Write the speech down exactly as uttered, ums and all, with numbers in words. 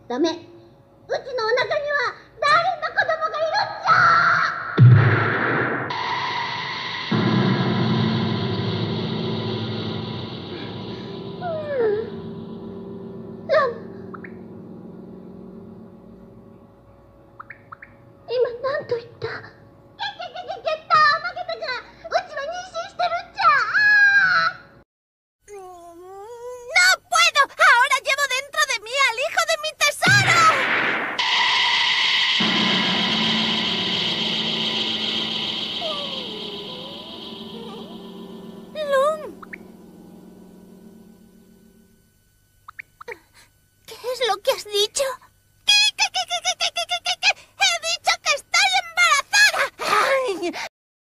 ダメ。うちのお腹には誰の子供がいるんじゃ。ラム、今何と言った？けけけけけった、負けたか。うちは妊娠してるんじゃ。 ¡No puedo! ¡Ahora llevo dentro de mí al hijo de mi tesoro! ¡Lum! ¿Qué es lo que has dicho?